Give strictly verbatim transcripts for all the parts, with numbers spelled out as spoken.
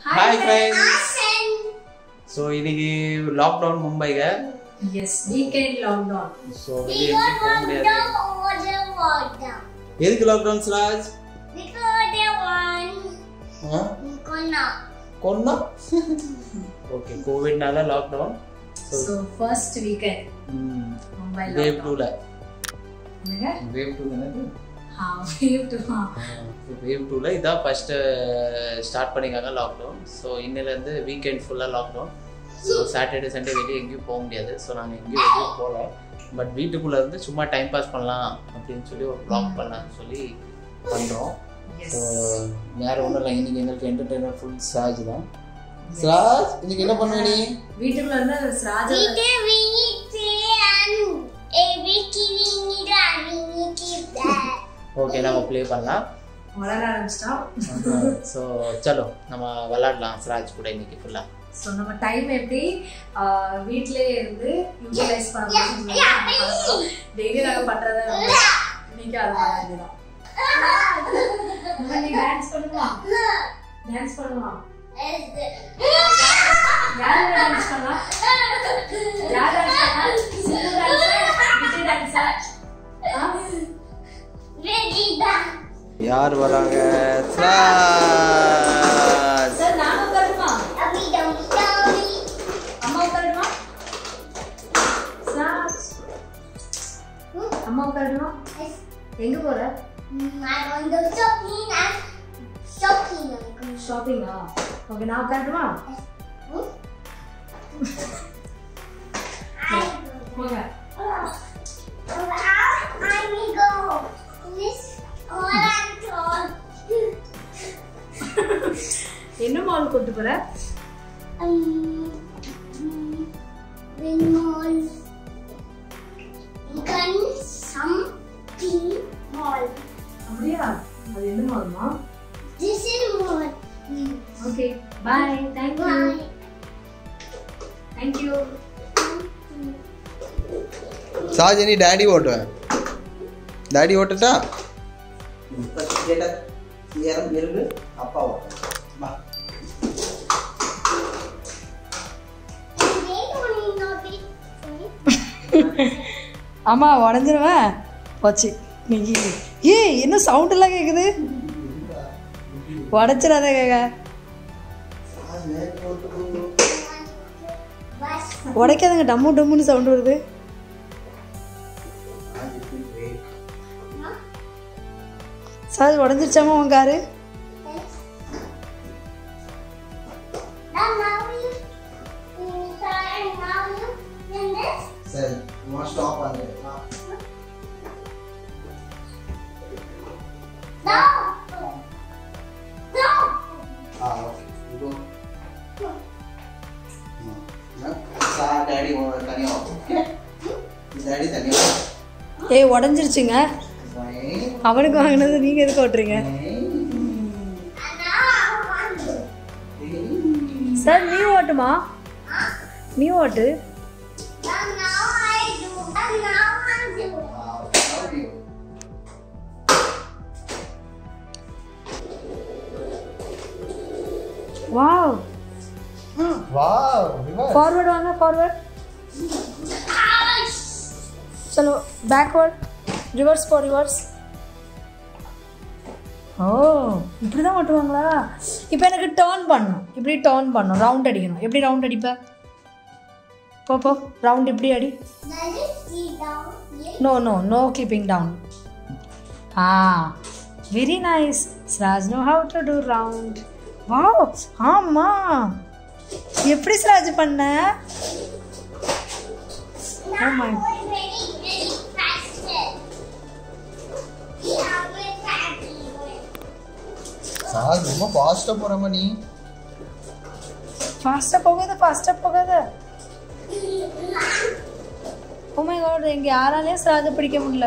Hi friends. So இன்னைக்கு lockdown Mumbai ல. Yes, weekend lockdown. So வெளிய போக முடியாது. எதுக்கு lockdown Raj? Because they want. Huh? Corona. Corona? Okay, COVID நால lockdown. So, so first weekend. Hmm. Mumbai lockdown. Wave two ல. என்னங்க? Wave two என்னது? ஆ, wave two. Wave two ல இதான் first ஸ்டார்ட் பண்ணிருக்காங்க lockdown. So இன்னையில இருந்து weekend full lockdown. So Saturday Sunday வெளிய எங்கயும் போக முடியாது. So நாங்க எங்கயும் வெளிய போல. பட் வீட்டுக்குள்ள இருந்து சும்மா டைம் பாஸ் பண்ணலாம் அப்படினு சொல்லி ஒரு vlog பண்ணலாம்னு சொல்லி பண்றோம். Yes. So வேற ஒண்ணும் இல்ல, இன்னைக்கு எங்களுக்கு என்டர்டெயின்மென்ட் ஃபுல் ஸ்ராஜ் தான். ஸ்ராஜ் இன்னைக்கு என்ன பண்ணுவ நீ? வீட்டுக்குள்ள இருந்து ஸ்ராஜ் வீட்டே வீட்டே and every killing it and we keep that. Okay நாம ப்ளே பண்ணலாம். வளர ஆரம்பிச்சிட்டோம். சோ चलो நம்ம விளையாடலாம் ஸ்ராஜ் கூட இன்னைக்கு ஃபுல்லா. சோ நம்ம டைம் எப்படி வீட்லயே இருந்து யூட்டிலைஸ் பண்ணலாம். டெய்லி நாங்க பண்றத இன்னைக்கு அது பண்ணலாம். நம்ம நீ டான்ஸ் பண்ணுவா? டான்ஸ் பண்ணுவா? யார் டான்ஸ் பண்ணா? யார் டான்ஸ் பண்ணா? Sindhu dance, Vijay dance. Ready back. யார் வராங்க? ஸ்ராஜ். சார் நான் உட்காருமா? Abhi dum dum. அம்மா உட்காருமா? ஸ்ராஜ். அம்மா உட்காருமா? எங்க போற? I want to shopping and shopping. ஷாப்பிங்கா? ஓகே நான் உட்காருமா? போங்க. I will go. This all I'm told. என்ன மால் கூட்டி போற? Um, when mall. Gun something mall. அப்படியா? அது என்ன மால்மா? This is mall. Okay bye. Thank you. Bye. Thank you. Saj நீ டாடி ஓட்டுவேன். டாடி ஓட்டட்டா? கேட்டா ஏறம் இருக்கு அப்பா ஓட்டு. வா. அம்மா உடஞ்சிருவேன் போச்சு. நீங்க ஏய் என்ன சவுண்ட் எல்லாம் கேக்குது? உடச்சிடாத கேக்க. உடைக்காதங்க, டம்மு டம்முன்னு சவுண்ட் வருது. சார் உடஞ்சிருச்சாமா உன் காரு? சரி நான் ஸ்டாப் பண்ணு. No. No. ஆ ஓகே இது நான் சா டாடி தனியா ஓகே. டாடி தனியா. ஏய் உடஞ்சிருச்சுங்க. அவனுக்கு வாங்கினது நீங்க எதுக்கு ஓட்டுறீங்க? சார் நீ ஓட்டுமா? நீ ஓட்டு. Wow wow reverse. ஃபார்வர்ட் வாங்க, ஃபார்வர்ட். चलो बैकवर्ड, रिवर्स for रिवर्स. ஓ இப்படி தான் ஓட்டுவாங்களா? இப்போ எனக்கு டர்ன் பண்ணணும், இப்படி டர்ன் பண்ணணும், ரவுண்ட் அடிக்கணும். எப்படி ரவுண்ட் அடிப்ப? போ போ ரவுண்ட் இப்படி அடி. No no no keeping down. ஆ very nice. Siraj no how to to round. Wow ஆமா எப்படி ஸ்ராஜ் பண்ண? ஓ மை சாஜ் ரொம்ப ஃபாஸ்டா போறமா நீ. ஃபாஸ்டா போகாத, ஃபாஸ்டா போகாத. ஓ மை காட், எங்க யாராலையும் ஸ்ராஜ பிடிக்க முடியல.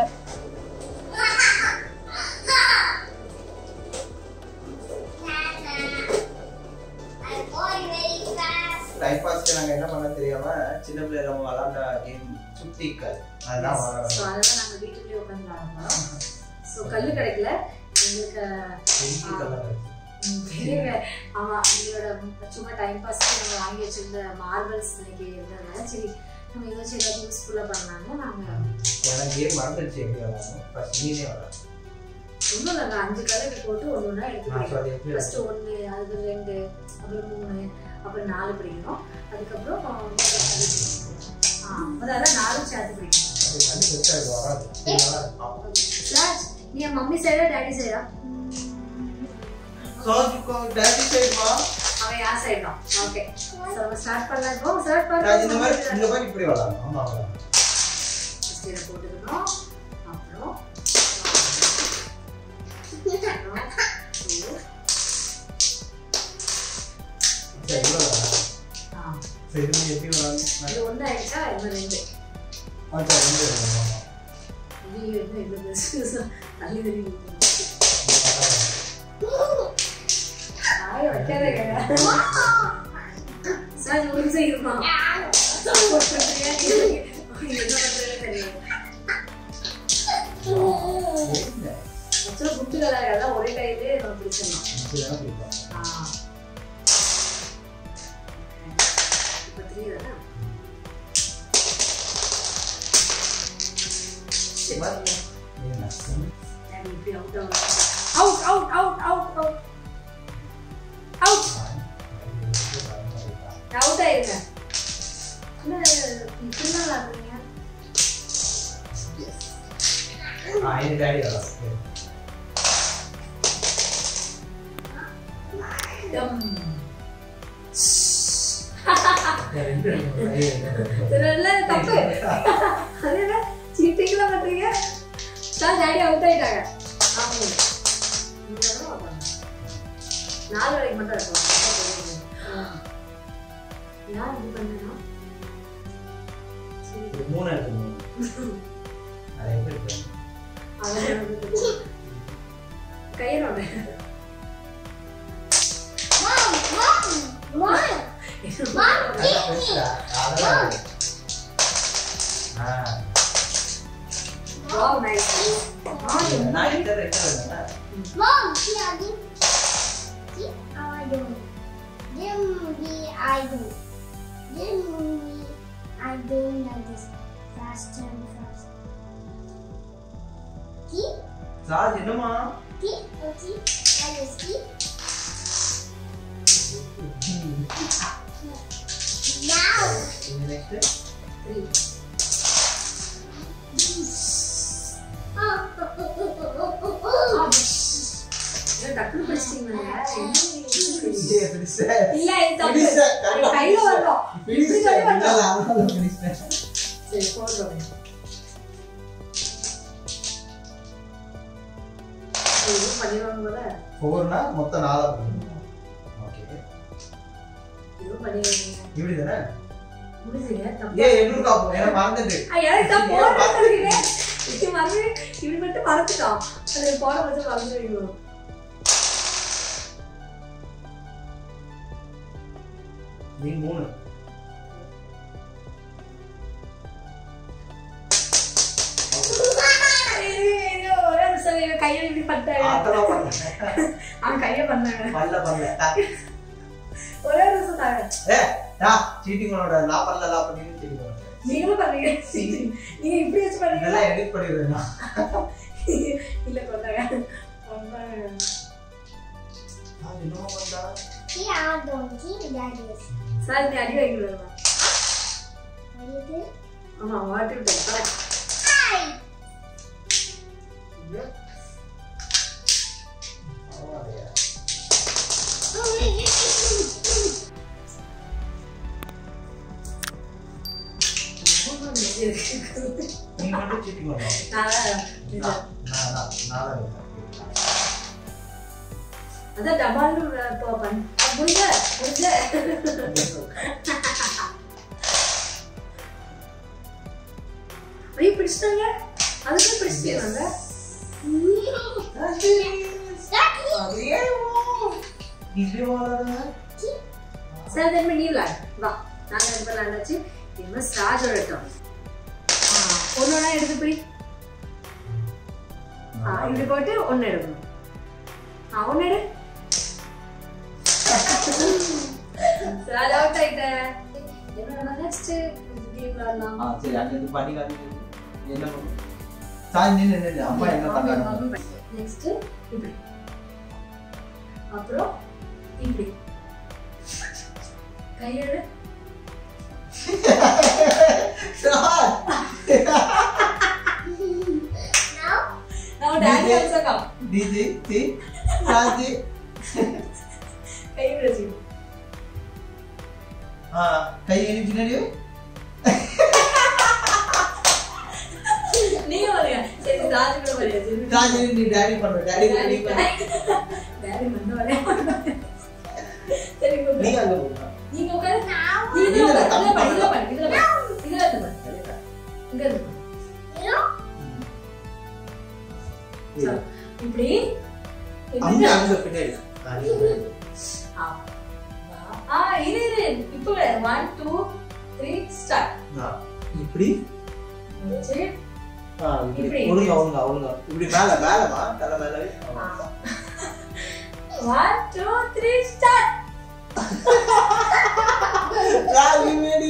டைம் பாஸ்க்கு நாங்க என்ன பண்ண தெரியாம சின்ன பிள்ளைல நம்ம விளையாண்ட கேம் சுத்திக்கல் அதெல்லாம் விளையாடுறோம். சோ அதெல்லாம் நாங்க வீட்டுக்குள்ளே உட்கார்ந்து விளையாடுறோம். சோ கல்லு கிடைக்கல எங்களுக்கு. ஆமா இதோட சும்மா டைம் பாஸ்க்கு நம்ம வாங்கி வச்சிருந்த மார்பிள்ஸ் இன்னைக்கு இருந்ததுனால சரி நம்ம ஏதாச்சும் ஏதாவது யூஸ்ஃபுல்லா பண்ணலாம்னு நாங்க எனக்கு கேம் மறந்துடுச்சு எப்படி விளாடணும் ஃபர்ஸ்ட் நீனே விளாட ஒன்றும் நாங்கள் அஞ்சு கலர் போட்டு ஒன்று ஒன்றா எடுத்துக்கிட்டோம் ஃபர்ஸ்ட் ஒன்று அது ரெண்டு அப்புறம் மூணு அப்புறம் நாலு பிடிக்கணும் அதுக்கப்புறம் அதாவது நாலு சேர்த்து பிடிக்கணும் சார் நீ என் மம்மி சைடா டேடி சைடா சோஜுக்கோ டாடி சைடு வா அவன் யார் சைடு தான் ஓகே சோ நம்ம ஸ்டார்ட் பண்ணலாம் இப்போ ஸ்டார்ட் நான் பண்ணலாம் இந்த மாதிரி இந்த மாதிரி இப்படி விளையாடணும் ஆமா ஆமா ஃபர்ஸ்ட் இத போட்டுக்கணும் அப்புறம் சரி விளையாடலாம் ஆ சரி நீ எப்படி விளையாடணும் இது ஒண்ணா ஆயிட்டா இது ரெண்டு ஆச்சா ரெண்டு விளையாடணும் இது என்ன இது பெருசு தள்ளி தள்ளி ஆய் வைக்காதே சார் ஒரு செய்யுமா சப்போர்ட் பண்றியா நீ என்ன பண்றேன்னு தெரியல அச்சோ குட்டி கலர் எல்லாம் ஒரே டைலே நம்ம பிடிச்சலாம் இதுதான் பிடிக்கும் ஆ இப்போ தெரியுதா சரி என்ன நான் இப்படி out out out out out out out out ஆயிருங்க என்ன இப்படிலாம் விளாடுறீங்க ஆ இது டாடி விளையாட டம் ரெண்டு தெரியல தப்பு அது என்ன சீட்டிங்லாம் பண்றீங்க சார் டாடி அவுட் ஆயிட்டாங்க ஆமா நாலு வரைக்கும் மட்டும் இருக்கும் யார் இது பண்ணா சரி மூணு எடுக்கணும் அது எப்படி இருக்கு கையோட Mom, mom, mom, mom, give me. அதெல்லாம் ஆ வாவ் நைஸ் நான் கிட்ட ரெட்ட வேணும்னா Mom, see, I do. See how I do. Then we I do. Then we I do like this. Fast and fast. See? சார்ஜ் என்னமா See? Oh, see? Like this. See? Now. இந்த next three டக்குனு பிடிச்சிட்டீங்க இதே பிடிச்ச இல்ல இது தப்பு பிடிச்ச அது கையில வரணும் பிடிச்ச இப்படி சொல்லி வரணும் அதனால பிடிச்ச சரி போடுறோம் இது பண்ணிடுவாங்க போல ஃபோர்னா மொத்தம் நாலா பண்ணுவோம் ஓகே இது பண்ணிடுவீங்க இப்படி தானே முடிஞ்சுங்க தப்பு ஏ எண்ணூறு காப்போம் ஏன்னா மறந்துட்டு ஆ, எனக்கு தான் போட சொல்றீங்க இது மறந்து இப்படி மட்டும் மறந்துட்டோம் அது போட மட்டும் மறந்துடுவீங்க நீ மூணு ஒரே நிமிஷம் இவன் கையை இப்படி பண்ணிட்டாங்க ஆத்தலாம் பண்ணல அவன் கையை பண்ணாங்க பண்ணல பண்ணல ஒரே நிமிஷம் தாங்க ஏ டா சீட்டிங் பண்ணோட நான் பண்ணல நான் பண்ணி சீட்டிங் பண்ணேன் நீங்களும் பண்றீங்க நீங்க இப்படி வச்சு பண்றீங்களா இதெல்லாம் எடிட் பண்ணிடுறேன் நான் இல்ல கொண்டாங்க ரொம்ப நான் என்னமா பண்ணா See, I don't see that is. Sir நீ அடி வைக்கிறீங்களா What is it? ஆமா வாட்டர் விட்டு Hi. ஆமாடியா நீ மட்டும் சீட்டிங் பண்ணலாம் நான் நான் நான் நான் அதான் டபால் இப்போ பண்ண முடிஞ்ச முடிஞ்ச ஐயோ பிடிச்சிட்டாங்க அதுக்கு பிடிச்சிட்டாங்க சார் திரும்ப நீ விளாட் வா நாங்கள் ரெண்டு பேர் விளாண்டாச்சு திரும்ப ஸ்டார்ஜோட எடுத்தோம் ஒன்னொன்னா எடுத்து போய் ஆ இப்படி போட்டு ஒன்று எடுக்கணும் ஆ ஒன்று எடு ராஜ் அவுட் ஆயிட்டேன். என்ன நெக்ஸ்ட் கேம் விளையாடலாம். ஆ சரி அங்க இருந்து பண்ணி காமிங்க. என்ன பண்ணு? சாய் நின்னு நின்னு அம்மா என்ன பண்றாங்க? நெக்ஸ்ட் இப்படி. அப்புறம் இப்படி. கையெடு. சாய். Now, Now daddy also come. டிஜி சி சாய். கையெடு ஜி. ஆ கை எங்க பின்னாடி? நீ வரையா? சரி ராஜ் கூட வரையா? சாய் நீ டாடி பண்ணு. டாடி டாடி பண்ணு. டாடி வந்து வரையா? சரி போ. நீ அங்க போ. நீங்க உட்காரு. now, நீ இதுல பண்ணு. இதுல பண்ணு. இதுல பண்ணு. இதுல பண்ணு. இங்க இருந்து. you know, சரி. இப்படி அங்க அங்க பின்னாடி. ஆ. ஆ இது இது. இப்போ one two three start. ஆ இப்படி. சரி. ஆ இப்படி. ஒழுங்கா ஒழுங்கா ஒழுங்கா. இப்படி மேல மேலமா தலை மேல. one two three start. Raji Maddy.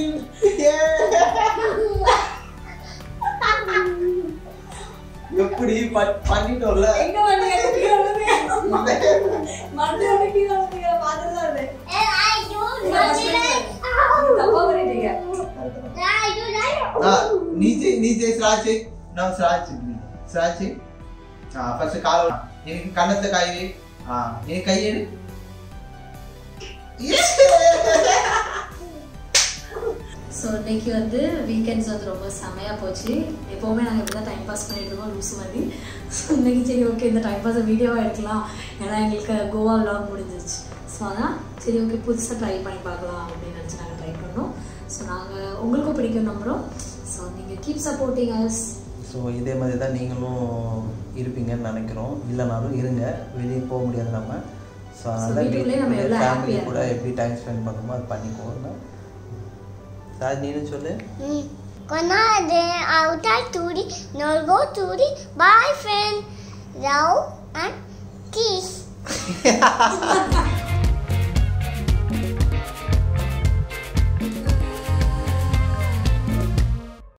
எப்படி பண்ணிட்டோம்ல? எங்க வந்தீங்க? கீழ வந்தீங்க. மண்டை கீழ வந்தீங்க. பாத்துதான் இருந்தேன். and I do not like. தப்பா பண்ணிட்டீங்க. I do like. ஆ नीचे नीचे ஸ்ராட்ச். நான் ஸ்ராட்ச். ஸ்ராட்ச். ஆ ஃபர்ஸ்ட் கால். எனக்கு கண்ணத்தை காய் வை. ஆ நீ கை எடு. ஸோ இன்னைக்கு வந்து வீக்கெண்ட்ஸ் வந்து ரொம்ப செமையாக போச்சு. எப்போவுமே நாங்கள் இப்படி தான் டைம் பாஸ் பண்ணிட்டு இருக்கோம் லூஸ் மாதிரி. ஸோ இன்னைக்கு சரி ஓகே இந்த டைம் பாஸை வீடியோவாக எடுக்கலாம். ஏன்னா எங்களுக்கு கோவா விலாக் முடிஞ்சிருச்சு. ஸோ அதான் சரி ஓகே புதுசாக ட்ரை பண்ணி பார்க்கலாம் அப்படின்னு நினச்சி நாங்கள் ட்ரை பண்ணோம். ஸோ நாங்கள் உங்களுக்கும் பிடிக்கும் நம்புகிறோம். ஸோ நீங்கள் கீப் சப்போர்ட்டிங் அஸ். ஸோ இதே மாதிரி தான் நீங்களும் இருப்பீங்கன்னு நினைக்கிறோம். இல்லைனாலும் இருங்க, வெளியே போக முடியாது நம்ம. ஸோ அதனால் ஃபேமிலி கூட எப்படி டைம் ஸ்பெண்ட் பண்ணுமோ அது பண்ணிக்கோங்க. சார் நீனு சொல்லு. Kona de outer turi, not go turi. Bye friend. Love and kiss.